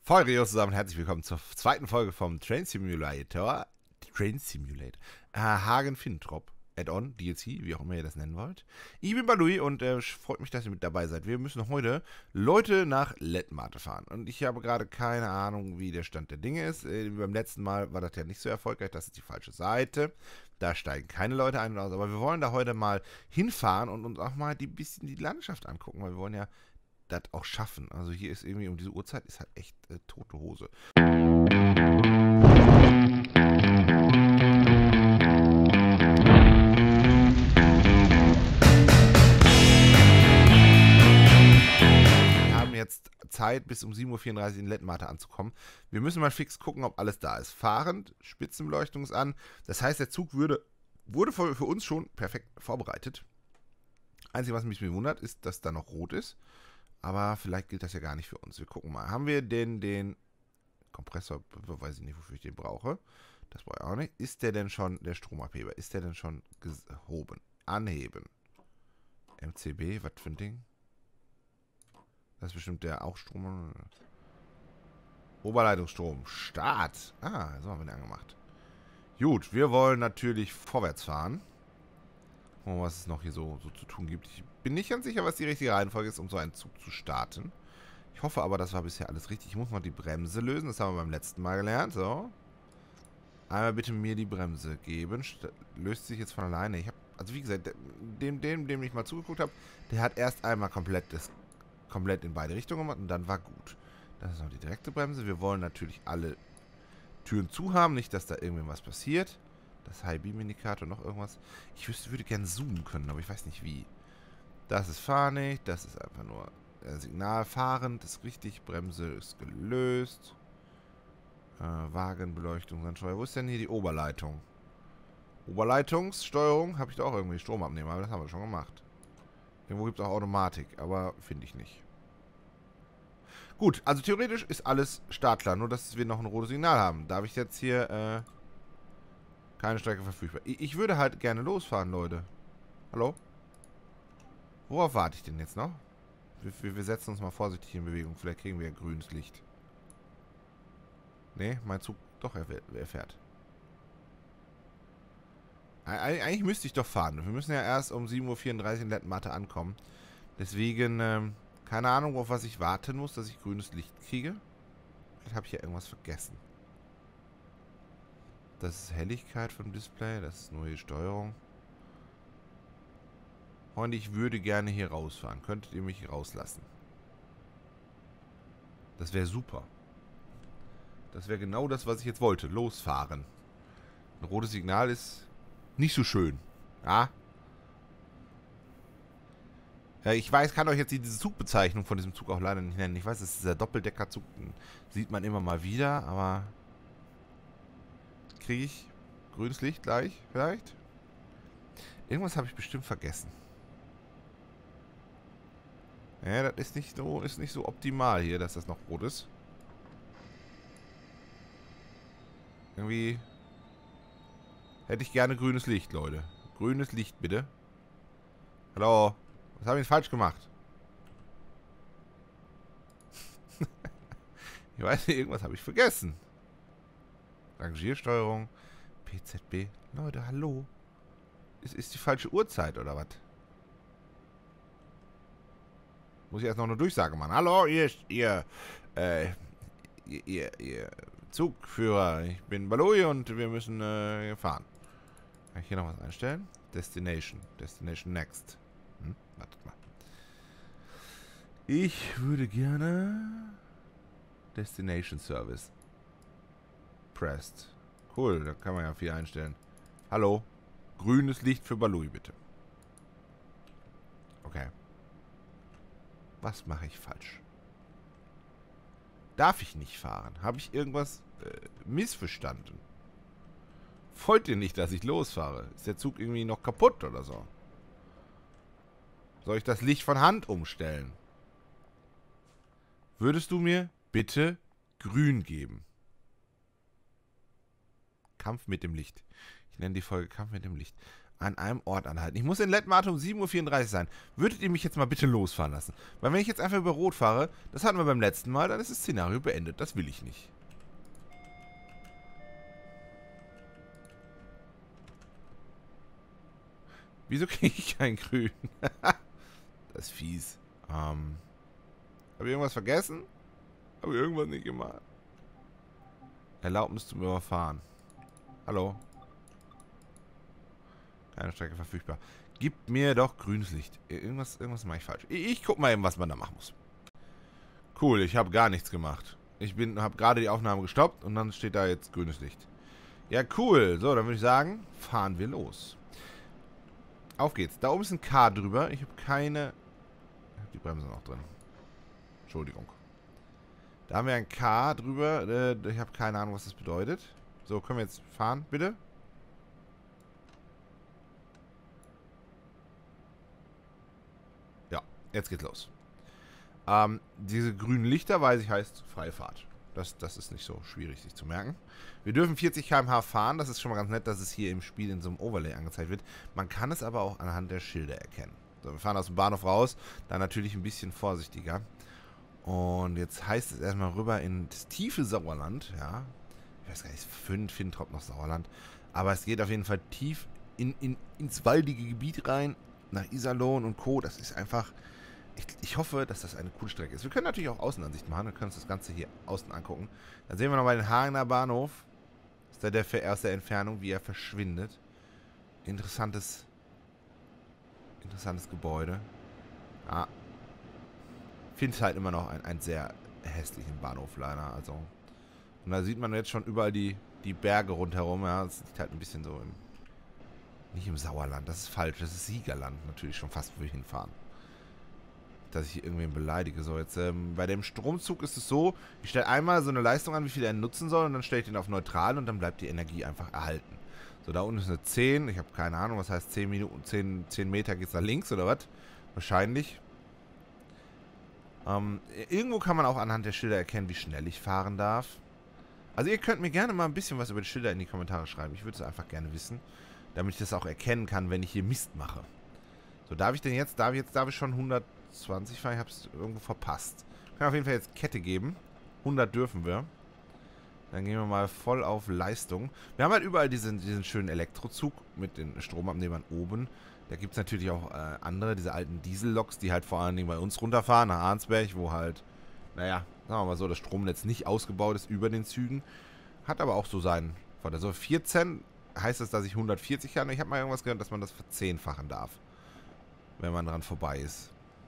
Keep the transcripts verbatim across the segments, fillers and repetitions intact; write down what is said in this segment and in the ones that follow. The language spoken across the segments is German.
Folge zusammen, herzlich willkommen zur zweiten Folge vom Train Simulator. Train Simulator. Äh, Hagen Fintrop. Add-on, D L C, wie auch immer ihr das nennen wollt. Ich bin Balui und äh, freut mich, dass ihr mit dabei seid. Wir müssen heute Leute nach Letmate fahren. Und ich habe gerade keine Ahnung, wie der Stand der Dinge ist. Äh, beim letzten Mal war das ja nicht so erfolgreich. Das ist die falsche Seite. Da steigen keine Leute ein und aus. Aber wir wollen da heute mal hinfahren und uns auch mal ein bisschen die Landschaft angucken, weil wir wollen ja das auch schaffen. Also hier ist irgendwie um diese Uhrzeit ist halt echt äh, tote Hose. Wir haben jetzt Zeit, bis um sieben Uhr vierunddreißig in Letmate anzukommen. Wir müssen mal fix gucken, ob alles da ist. Fahrend, Spitzenbeleuchtung ist an. Das heißt, der Zug würde, wurde für, für uns schon perfekt vorbereitet. Einzige, was mich wundert, ist, dass da noch rot ist. Aber vielleicht gilt das ja gar nicht für uns. Wir gucken mal. Haben wir den, den Kompressor, weiß ich nicht, wofür ich den brauche. Das brauche ich auch nicht. Ist der denn schon, der Stromabheber, ist der denn schon gehoben? Anheben. M C B, was für ein Ding? Das ist bestimmt der auch Strom. Oberleitungsstrom. Start. Ah, so haben wir den angemacht. Gut, wir wollen natürlich vorwärts fahren. Oh, was es noch hier so, so zu tun gibt. Ich bin nicht ganz sicher, was die richtige Reihenfolge ist, um so einen Zug zu starten. Ich hoffe aber, das war bisher alles richtig. Ich muss mal die Bremse lösen. Das haben wir beim letzten Mal gelernt. So. Einmal bitte mir die Bremse geben. Löst sich jetzt von alleine. Ich habe, also wie gesagt, dem, dem, dem ich mal zugeguckt habe, der hat erst einmal komplett, das, komplett in beide Richtungen gemacht und dann war gut. Das ist noch die direkte Bremse. Wir wollen natürlich alle Türen zu haben. Nicht, dass da irgendwas passiert. Das High-Beam-Indikator, noch irgendwas. Ich wüsste, würde gerne zoomen können, aber ich weiß nicht wie. Das ist fahr nicht, das ist einfach nur äh, Signal fahrend, das ist richtig. Bremse ist gelöst. Äh, Wagenbeleuchtung, Sandsteuer. Wo ist denn hier die Oberleitung? Oberleitungssteuerung habe ich da auch irgendwie Stromabnehmer, aber das haben wir schon gemacht. Irgendwo gibt es auch Automatik, aber finde ich nicht. Gut, also theoretisch ist alles startklar, nur dass wir noch ein rotes Signal haben. Darf ich jetzt hier, äh, keine Strecke verfügbar. Ich, ich würde halt gerne losfahren, Leute. Hallo? Worauf warte ich denn jetzt noch? Wir, wir setzen uns mal vorsichtig in Bewegung. Vielleicht kriegen wir ja grünes Licht. Nee, mein Zug... Doch, er, er fährt. Eig eigentlich müsste ich doch fahren. Wir müssen ja erst um sieben Uhr vierunddreißig in Letmate ankommen. Deswegen, ähm, keine Ahnung, auf was ich warten muss, dass ich grünes Licht kriege. Vielleicht habe ich ja irgendwas vergessen. Das ist Helligkeit vom Display. Das ist nur die Steuerung. Freunde, ich würde gerne hier rausfahren. Könntet ihr mich rauslassen? Das wäre super. Das wäre genau das, was ich jetzt wollte. Losfahren. Ein rotes Signal ist nicht so schön. Ja? Ja, ich weiß, kann euch jetzt diese Zugbezeichnung von diesem Zug auch leider nicht nennen. Ich weiß, das ist dieser Doppeldeckerzug. Den sieht man immer mal wieder, aber... Kriege ich grünes Licht gleich? Vielleicht? Irgendwas habe ich bestimmt vergessen. Ja, das ist nicht so, ist nicht so optimal hier, dass das noch rot ist. Irgendwie hätte ich gerne grünes Licht, Leute. Grünes Licht, bitte. Hallo? Was habe ich falsch gemacht? Ich weiß nicht, irgendwas habe ich vergessen. Rangiersteuerung. P Z B. Leute, hallo? Ist, ist die falsche Uhrzeit, oder was? Muss ich erst noch eine Durchsage machen. Hallo, ihr, ihr, äh, ihr, ihr, ihr Zugführer. Ich bin Balui und wir müssen äh, fahren. Kann ich hier noch was einstellen? Destination. Destination Next. Hm, wartet mal. Ich würde gerne Destination Service. Pressed. Cool, da kann man ja viel einstellen. Hallo. Grünes Licht für Balui, bitte. Okay. Was mache ich falsch? Darf ich nicht fahren? Habe ich irgendwas äh, missverstanden? Wollt ihr nicht, dass ich losfahre? Ist der Zug irgendwie noch kaputt oder so? Soll ich das Licht von Hand umstellen? Würdest du mir bitte grün geben? Kampf mit dem Licht. Ich nenne die Folge Kampf mit dem Licht. an einem Ort anhalten. Ich muss in Letmate um sieben Uhr vierunddreißig sein. Würdet ihr mich jetzt mal bitte losfahren lassen? Weil wenn ich jetzt einfach über Rot fahre, das hatten wir beim letzten Mal, dann ist das Szenario beendet. Das will ich nicht. Wieso kriege ich kein Grün? Das ist fies. Ähm, Habe ich irgendwas vergessen? Habe ich irgendwas nicht gemacht? Erlaubnis zum Überfahren. Hallo? Keine Strecke verfügbar. Gib mir doch grünes Licht. Irgendwas, irgendwas mache ich falsch. Ich, ich guck mal eben, was man da machen muss. Cool, ich habe gar nichts gemacht. Ich bin, habe gerade die Aufnahme gestoppt und dann steht da jetzt grünes Licht. Ja, cool. So, dann würde ich sagen, fahren wir los. Auf geht's. Da oben ist ein K drüber. Ich habe keine... Die Bremse noch drin. Entschuldigung. Da haben wir ein K drüber. Äh, ich habe keine Ahnung, was das bedeutet. So, können wir jetzt fahren, bitte? Ja, jetzt geht's los. Ähm, diese grünen Lichter, weiß ich, heißt freie Fahrt. Das, das ist nicht so schwierig, sich zu merken. Wir dürfen vierzig Kilometer pro Stunde fahren. Das ist schon mal ganz nett, dass es hier im Spiel in so einem Overlay angezeigt wird. Man kann es aber auch anhand der Schilder erkennen. So, wir fahren aus dem Bahnhof raus. Da natürlich ein bisschen vorsichtiger. Und jetzt heißt es erstmal rüber in das tiefe Sauerland. Ja, ich weiß gar nicht, Finn, Finntrop noch Sauerland. Aber es geht auf jeden Fall tief in, in, ins waldige Gebiet rein. Nach Iserlohn und Co. Das ist einfach... Ich, ich hoffe, dass das eine coole Strecke ist. Wir können natürlich auch Außenansicht machen. Wir können uns das Ganze hier außen angucken. Dann sehen wir nochmal den Hagener Bahnhof. Ist da der aus der Entfernung, wie er verschwindet. Interessantes, interessantes Gebäude. Ah. Finde es halt immer noch einen, einen sehr hässlichen Bahnhof leider. Also. Und da sieht man jetzt schon überall die, die Berge rundherum. Ja, das liegt halt ein bisschen so im... Nicht im Sauerland, das ist falsch. Das ist Siegerland natürlich schon fast, wo wir hinfahren. Dass ich hier irgendwen beleidige. So, jetzt ähm, bei dem Stromzug ist es so, ich stelle einmal so eine Leistung an, wie viel er nutzen soll, und dann stelle ich den auf neutral und dann bleibt die Energie einfach erhalten. So, da unten ist eine zehn, ich habe keine Ahnung, was heißt zehn Minuten, zehn, zehn Meter geht es nach links oder was? Wahrscheinlich. Ähm, irgendwo kann man auch anhand der Schilder erkennen, wie schnell ich fahren darf. Also ihr könnt mir gerne mal ein bisschen was über die Schilder in die Kommentare schreiben. Ich würde es einfach gerne wissen, damit ich das auch erkennen kann, wenn ich hier Mist mache. So, darf ich denn jetzt, darf ich jetzt, darf ich schon hundertzwanzig fahren? Ich habe es irgendwo verpasst. Ich kann auf jeden Fall jetzt Kette geben. hundert dürfen wir. Dann gehen wir mal voll auf Leistung. Wir haben halt überall diesen, diesen schönen Elektrozug mit den Stromabnehmern oben. Da gibt es natürlich auch äh, andere, diese alten Dieselloks, die halt vor allen Dingen bei uns runterfahren, nach Arnsberg, wo halt, naja, sagen wir mal so, das Stromnetz nicht ausgebaut ist über den Zügen. Hat aber auch so seinen Vorteil. So vierzehn heißt das, dass ich hundertvierzig kann. Ich habe mal irgendwas gehört, dass man das verzehnfachen darf, wenn man dran vorbei ist.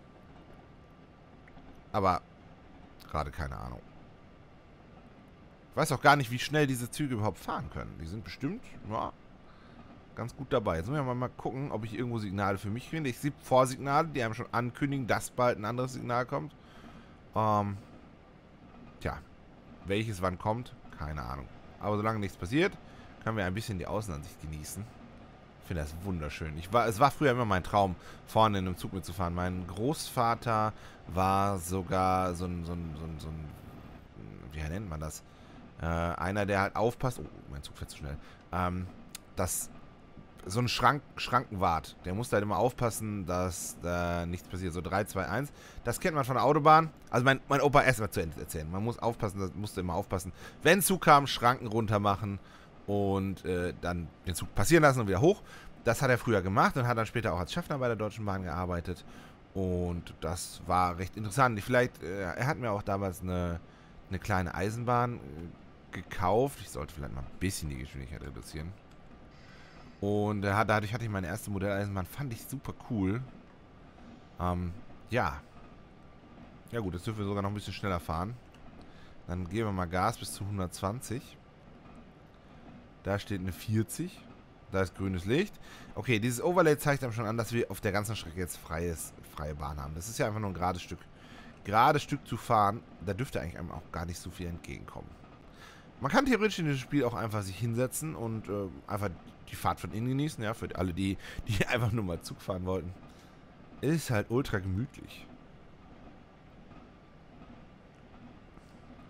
Aber gerade keine Ahnung. Ich weiß auch gar nicht, wie schnell diese Züge überhaupt fahren können. Die sind bestimmt, ja, ganz gut dabei. Jetzt müssen wir mal gucken, ob ich irgendwo Signale für mich finde. Ich sehe Vorsignale, die einem schon ankündigen, dass bald ein anderes Signal kommt. Ähm, tja, welches wann kommt, keine Ahnung. Aber solange nichts passiert, können wir ein bisschen die Außenansicht genießen. Ich finde das wunderschön. Ich war, es war früher immer mein Traum, vorne in einem Zug mitzufahren. Mein Großvater war sogar so ein, so ein, so ein, so ein wie nennt man das? Äh, einer, der halt aufpasst. Oh, mein Zug fährt zu schnell. Ähm, das, so ein Schrank, Schrankenwart. Der musste halt immer aufpassen, dass da nichts passiert. So drei, zwei, eins. Das kennt man von der Autobahn. Also mein, mein Opa erst mal zu Ende erzählen. Man muss aufpassen, das musste immer aufpassen. Wenn Zug kam, Schranken runter machen. Und äh, dann den Zug passieren lassen und wieder hoch. Das hat er früher gemacht und hat dann später auch als Schaffner bei der Deutschen Bahn gearbeitet. Und das war recht interessant. Vielleicht, äh, er hat mir auch damals eine, eine kleine Eisenbahn äh, gekauft. Ich sollte vielleicht mal ein bisschen die Geschwindigkeit reduzieren. Und äh, dadurch hatte ich meine erste Modelleisenbahn. Fand ich super cool. Ähm, ja. Ja gut, jetzt dürfen wir sogar noch ein bisschen schneller fahren. Dann geben wir mal Gas bis zu hundertzwanzig. Da steht eine vierzig. Da ist grünes Licht. Okay, dieses Overlay zeigt einem schon an, dass wir auf der ganzen Strecke jetzt freies, freie Bahn haben. Das ist ja einfach nur ein gerades Stück. Gerades Stück zu fahren, da dürfte eigentlich einem auch gar nicht so viel entgegenkommen. Man kann theoretisch in diesem Spiel auch einfach sich hinsetzen und äh, einfach die Fahrt von innen genießen. Ja, für alle, die, die einfach nur mal Zug fahren wollten. Ist halt ultra gemütlich.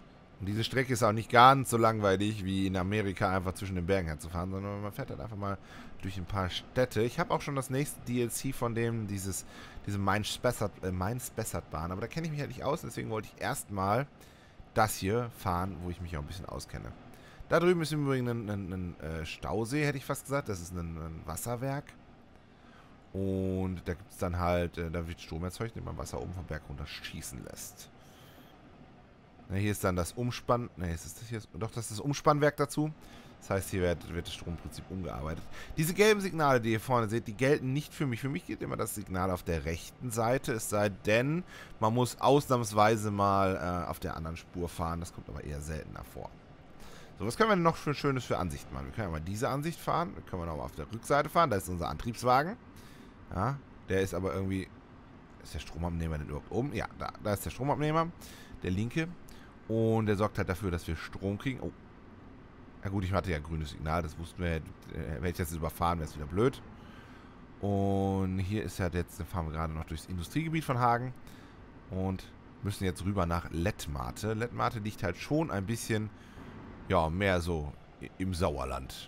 Und diese Strecke ist auch nicht ganz so langweilig, wie in Amerika einfach zwischen den Bergen herzufahren, sondern man fährt halt einfach mal durch ein paar Städte. Ich habe auch schon das nächste D L C von dem, dieses, diese Mainz-Spessart-Bahn, aber da kenne ich mich halt nicht aus, deswegen wollte ich erstmal das hier fahren, wo ich mich auch ein bisschen auskenne. Da drüben ist im Übrigen ein, ein, ein äh, Stausee, hätte ich fast gesagt. Das ist ein, ein Wasserwerk. Und da gibt es dann halt, äh, da wird Strom erzeugt, indem man Wasser oben vom Berg runter schießen lässt. Na, hier ist dann das Umspann... Ne, ist das hier? Doch, das ist das Umspannwerk dazu. Das heißt, hier wird, wird das Stromprinzip umgearbeitet. Diese gelben Signale, die ihr vorne seht, die gelten nicht für mich. Für mich geht immer das Signal auf der rechten Seite. Es sei denn, man muss ausnahmsweise mal äh, auf der anderen Spur fahren. Das kommt aber eher seltener vor. So, was können wir denn noch für Schönes für Ansichten machen? Wir können ja mal diese Ansicht fahren. Wir können noch mal auf der Rückseite fahren. Da ist unser Antriebswagen. Ja, der ist aber irgendwie... Ist der Stromabnehmer denn überhaupt oben? Ja, da, da ist der Stromabnehmer. Der linke. Und der sorgt halt dafür, dass wir Strom kriegen. Oh. Ja gut, ich hatte ja grünes Signal. Das wussten wir. Wenn ich das jetzt überfahren, wäre es wieder blöd. Und hier ist ja jetzt... Dann fahren wir gerade noch durchs Industriegebiet von Hagen. Und müssen jetzt rüber nach Lettmate. Lettmate liegt halt schon ein bisschen... Ja, mehr so im Sauerland.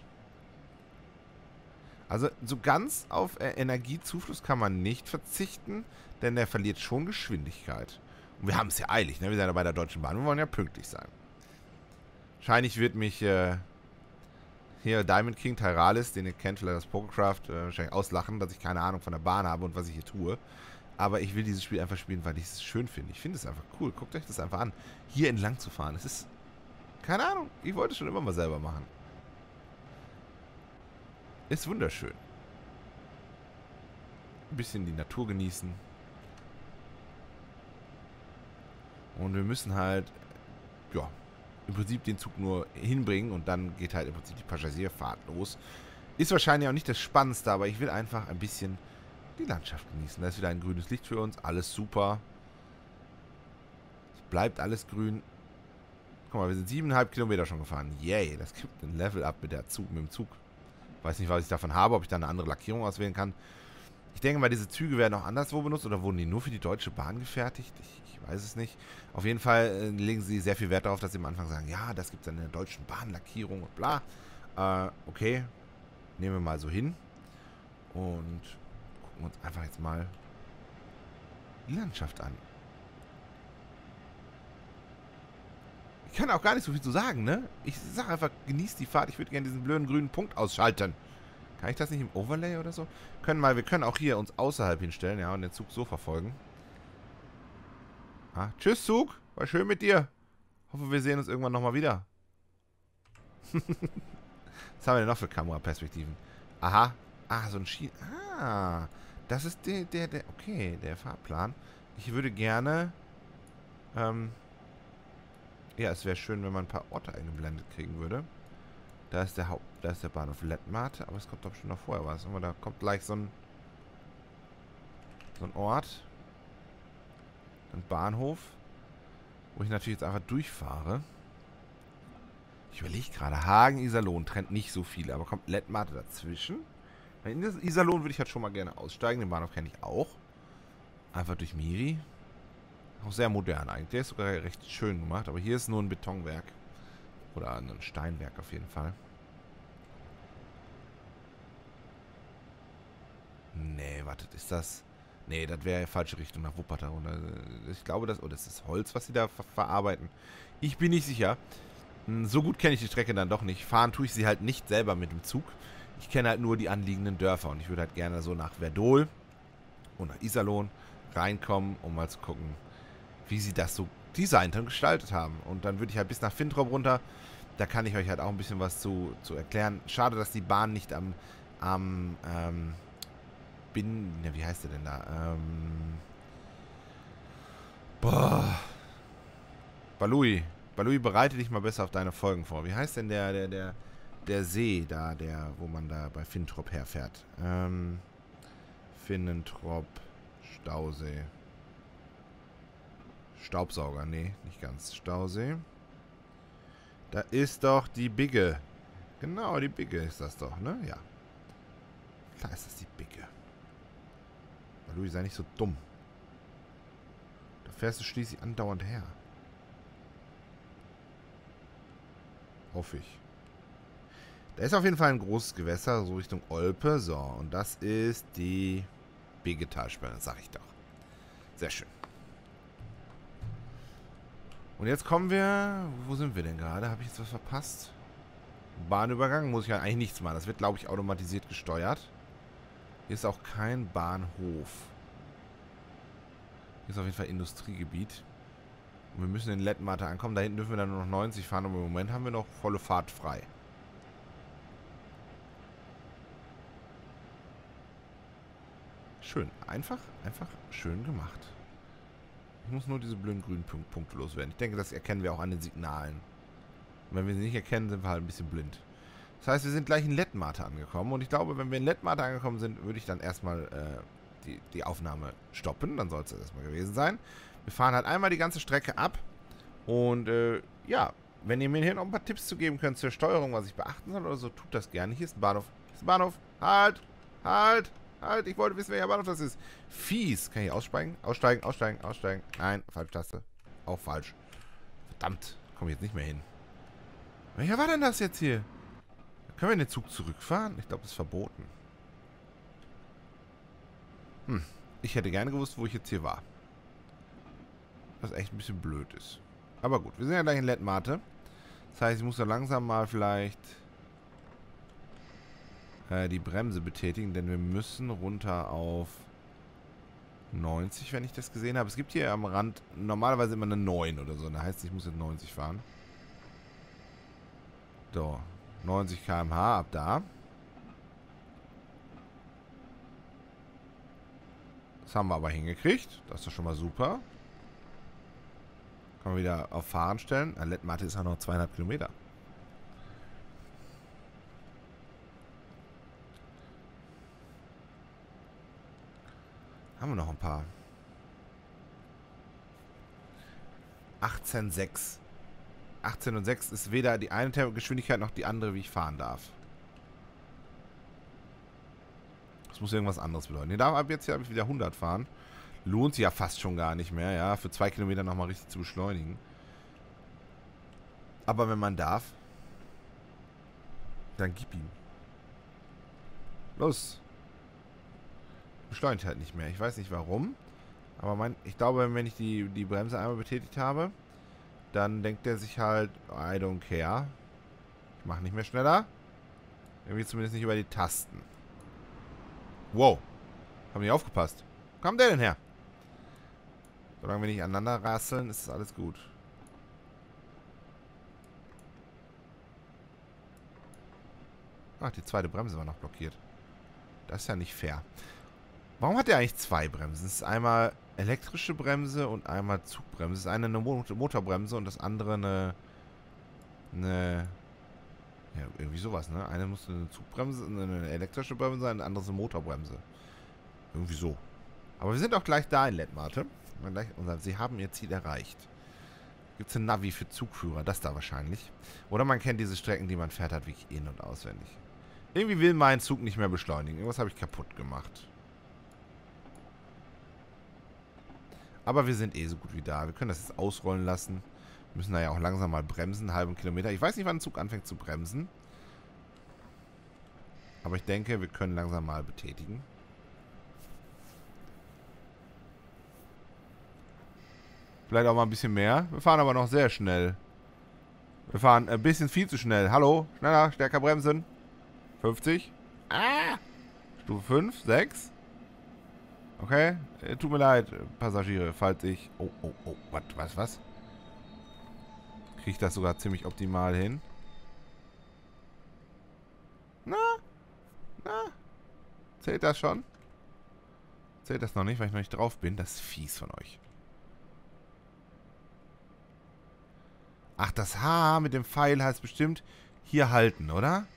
Also so ganz auf äh, Energiezufluss kann man nicht verzichten, denn der verliert schon Geschwindigkeit. Und wir haben es ja eilig, ne? Wir sind ja bei der Deutschen Bahn, wir wollen ja pünktlich sein. Wahrscheinlich wird mich äh, hier Diamond King Tyralis, den ihr kennt, vielleicht aus Pokécraft, äh, wahrscheinlich auslachen, dass ich keine Ahnung von der Bahn habe und was ich hier tue. Aber ich will dieses Spiel einfach spielen, weil ich es schön finde. Ich finde es einfach cool. Guckt euch das einfach an. Hier entlang zu fahren, es ist... Keine Ahnung, ich wollte es schon immer mal selber machen. Ist wunderschön. Ein bisschen die Natur genießen. Und wir müssen halt, ja, im Prinzip den Zug nur hinbringen und dann geht halt im Prinzip die Passagierfahrt los. Ist wahrscheinlich auch nicht das Spannendste, aber ich will einfach ein bisschen die Landschaft genießen. Da ist wieder ein grünes Licht für uns, alles super. Es bleibt alles grün. Guck mal, wir sind siebeneinhalb Kilometer schon gefahren. Yay, das gibt ein Level up mit, der Zug, mit dem Zug. Weiß nicht, was ich davon habe, ob ich da eine andere Lackierung auswählen kann. Ich denke mal, diese Züge werden auch anderswo benutzt oder wurden die nur für die Deutsche Bahn gefertigt? Ich, ich weiß es nicht. Auf jeden Fall äh, legen sie sehr viel Wert darauf, dass sie am Anfang sagen, ja, das gibt es in der Deutschen Bahn Lackierung und bla. Äh, okay, nehmen wir mal so hin. Und gucken uns einfach jetzt mal die Landschaft an. Ich kann auch gar nicht so viel zu sagen, ne? Ich sag einfach, genießt die Fahrt. Ich würde gerne diesen blöden grünen Punkt ausschalten. Kann ich das nicht im Overlay oder so? Können mal, wir können auch hier uns außerhalb hinstellen, ja, und den Zug so verfolgen. Ah, tschüss, Zug. War schön mit dir. Hoffe, wir sehen uns irgendwann nochmal wieder. Was haben wir denn noch für Kameraperspektiven? Aha. Ah, so ein Ski... Ah, das ist der, der, der... Okay, der Fahrplan. Ich würde gerne... Ähm... Ja, es wäre schön, wenn man ein paar Orte eingeblendet kriegen würde. Da ist der Haupt, da ist der Bahnhof Lettmate, aber es kommt doch schon noch vorher was. Aber da kommt gleich so ein so ein Ort, ein Bahnhof, wo ich natürlich jetzt einfach durchfahre. Ich überlege gerade, Hagen-Iserlohn trennt nicht so viel, aber kommt Lettmate dazwischen? In Iserlohn würde ich halt schon mal gerne aussteigen. Den Bahnhof kenne ich auch. Einfach durch Miri. Auch sehr modern eigentlich. Der ist sogar recht schön gemacht. Aber hier ist nur ein Betonwerk. Oder ein Steinwerk auf jeden Fall. Nee, wartet, ist das... Nee, das wäre falsche Richtung nach Wuppertal. Ich glaube, das... Oh, das ist Holz, was sie da ver verarbeiten. Ich bin nicht sicher. So gut kenne ich die Strecke dann doch nicht. Fahren tue ich sie halt nicht selber mit dem Zug. Ich kenne halt nur die anliegenden Dörfer. Und ich würde halt gerne so nach Verdol und nach Iserlohn reinkommen, um mal zu gucken, wie sie das so designt und gestaltet haben. Und dann würde ich halt bis nach Fintrop runter. Da kann ich euch halt auch ein bisschen was zu, zu erklären. Schade, dass die Bahn nicht am, am, ähm, bin, ja, wie heißt der denn da? Ähm, boah. Balui. Balui, bereite dich mal besser auf deine Folgen vor. Wie heißt denn der, der, der, der See da, der, wo man da bei Fintrop herfährt? Ähm, Finnentrop, Stausee. Staubsauger, nee, nicht ganz. Stausee. Da ist doch die Bigge. Genau, die Bigge ist das doch, ne? Ja. Klar ist das die Bigge. Balui, sei nicht so dumm. Da fährst du schließlich andauernd her. Hoffe ich. Da ist auf jeden Fall ein großes Gewässer, so Richtung Olpe. So, und das ist die Begetalsperre, sag ich doch. Sehr schön. Und jetzt kommen wir... Wo sind wir denn gerade? Habe ich jetzt was verpasst? Bahnübergang muss ich ja eigentlich nichts machen. Das wird, glaube ich, automatisiert gesteuert. Hier ist auch kein Bahnhof. Hier ist auf jeden Fall Industriegebiet. Und wir müssen in Lettmatte ankommen. Da hinten dürfen wir dann nur noch neunzig fahren. Und im Moment haben wir noch volle Fahrt frei. Schön. Einfach, einfach schön gemacht. Ich muss nur diese blöden grünen Punkte loswerden. Ich denke, das erkennen wir auch an den Signalen. Und wenn wir sie nicht erkennen, sind wir halt ein bisschen blind. Das heißt, wir sind gleich in Lettmatte angekommen. Und ich glaube, wenn wir in Lettmatte angekommen sind, würde ich dann erstmal äh, die, die Aufnahme stoppen. Dann soll es das erstmal gewesen sein. Wir fahren halt einmal die ganze Strecke ab. Und äh, ja, wenn ihr mir hier noch ein paar Tipps zu geben könnt zur Steuerung, was ich beachten soll oder so, tut das gerne. Hier ist ein Bahnhof. Hier ist ein Bahnhof. Halt! Halt! Halt! Ich wollte wissen, welcher Bahnhof das ist. Fies! Kann ich aussteigen? Aussteigen, aussteigen, aussteigen. Nein, falsche Taste. Auch falsch. Verdammt. Komme ich jetzt nicht mehr hin. Welcher war denn das jetzt hier? Können wir in den Zug zurückfahren? Ich glaube, das ist verboten. Hm. Ich hätte gerne gewusst, wo ich jetzt hier war. Was echt ein bisschen blöd ist. Aber gut, wir sind ja gleich in Lettmatte. Das heißt, ich muss da langsam mal vielleicht äh, die Bremse betätigen, denn wir müssen runter auf neunzig, wenn ich das gesehen habe. Es gibt hier am Rand normalerweise immer eine neun oder so. Das heißt, ich muss jetzt neunzig fahren. So, neunzig Kilometer pro Stunde ab da. Das haben wir aber hingekriegt. Das ist doch schon mal super. Können wir wieder auf Fahren stellen. Lettmatte ist ja noch zweieinhalb Kilometer. Haben wir noch ein paar. achtzehn Komma sechs. achtzehn Komma sechs ist weder die eine Geschwindigkeit noch die andere, wie ich fahren darf. Das muss irgendwas anderes bedeuten. Ich darf ab jetzt hier wieder hundert fahren. Lohnt sich ja fast schon gar nicht mehr, ja. Für zwei Kilometer nochmal richtig zu beschleunigen. Aber wenn man darf, dann gib ihm. Los. Beschleunigt halt nicht mehr. Ich weiß nicht warum. Aber mein, ich glaube, wenn ich die, die Bremse einmal betätigt habe, dann denkt er sich halt, I don't care. Ich mache nicht mehr schneller. Irgendwie zumindest nicht über die Tasten. Wow. Haben die aufgepasst. Wo kam der denn her? Solange wir nicht aneinander rasseln, ist alles gut. Ach, die zweite Bremse war noch blockiert. Das ist ja nicht fair. Warum hat der eigentlich zwei Bremsen? Das ist einmal elektrische Bremse und einmal Zugbremse. Das ist eine eine Motorbremse und das andere eine... eine... Ja, irgendwie sowas, ne? Eine muss eine Zugbremse, eine elektrische Bremse sein, eine andere ist eine Motorbremse. Irgendwie so. Aber wir sind auch gleich da in Lettmatte. Sie haben ihr Ziel erreicht. Gibt es ein Navi für Zugführer? Das da wahrscheinlich. Oder man kennt diese Strecken, die man fährt hat, wirklich in- und auswendig. Irgendwie will mein Zug nicht mehr beschleunigen. Irgendwas habe ich kaputt gemacht. Aber wir sind eh so gut wie da. Wir können das jetzt ausrollen lassen. Wir müssen da ja auch langsam mal bremsen. Einen halben Kilometer. Ich weiß nicht, wann ein Zug anfängt zu bremsen. Aber ich denke, wir können langsam mal betätigen. Vielleicht auch mal ein bisschen mehr. Wir fahren aber noch sehr schnell. Wir fahren ein bisschen viel zu schnell. Hallo? Schneller, stärker bremsen. fünfzig. Ah! Stufe fünf, sechs. Okay. Äh, tut mir leid, Passagiere, falls ich... Oh, oh, oh. Was, was, was? Kriege ich das sogar ziemlich optimal hin? Na? Na? Zählt das schon? Zählt das noch nicht, weil ich noch nicht drauf bin? Das ist fies von euch. Ach, das H mit dem Pfeil heißt bestimmt hier halten, oder?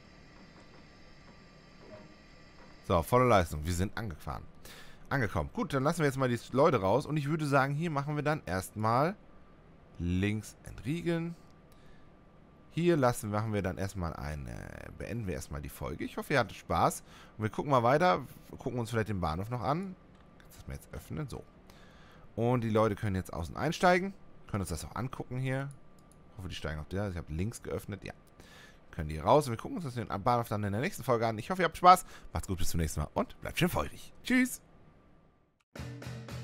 So, volle Leistung. Wir sind angefahren. Angekommen. Gut, dann lassen wir jetzt mal die Leute raus. Und ich würde sagen, hier machen wir dann erstmal links entriegeln. Hier lassen, machen wir dann erstmal eine... Beenden wir erstmal die Folge. Ich hoffe, ihr hattet Spaß. Und wir gucken mal weiter. Wir gucken uns vielleicht den Bahnhof noch an. Kannst du das mal jetzt öffnen? So. Und die Leute können jetzt außen einsteigen. Können uns das auch angucken hier. Ich hoffe, die steigen auf der. Ich habe links geöffnet. Ja. können die raus. Und wir gucken uns das den Bahnhof dann in der nächsten Folge an. Ich hoffe, ihr habt Spaß. Macht's gut, bis zum nächsten Mal und bleibt schön feurig. Tschüss.